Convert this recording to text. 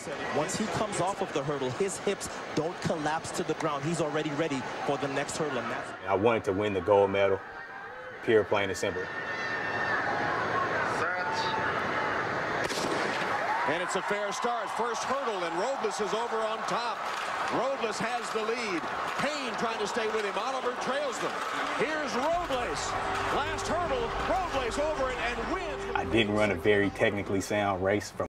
Once he comes off of the hurdle, his hips don't collapse to the ground. He's already ready for the next hurdle. And I wanted to win the gold medal, pure, plain and simple. And it's a fair start. First hurdle, and Robles is over on top. Robles has the lead. Payne trying to stay with him. Oliver trails them. Here's Robles. Last hurdle, Robles over it and wins. I didn't run a very technically sound race from